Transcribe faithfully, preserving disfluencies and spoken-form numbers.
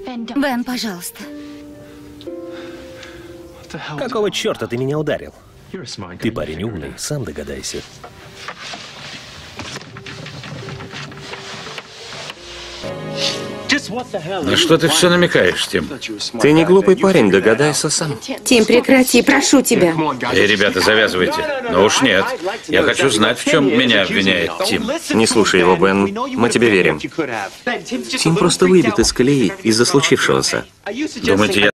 Бен, пожалуйста. Какого черта ты меня ударил? Ты парень умный, сам догадайся. На что ты все намекаешь, Тим? Ты не глупый парень, догадайся сам. Тим, прекрати, прошу тебя. Эй, ребята, завязывайте. Ну уж нет. Я хочу знать, в чем меня обвиняет Тим. Не слушай его, Бен. Мы тебе верим. Тим просто выбит из колеи из-за случившегося. Думаете, я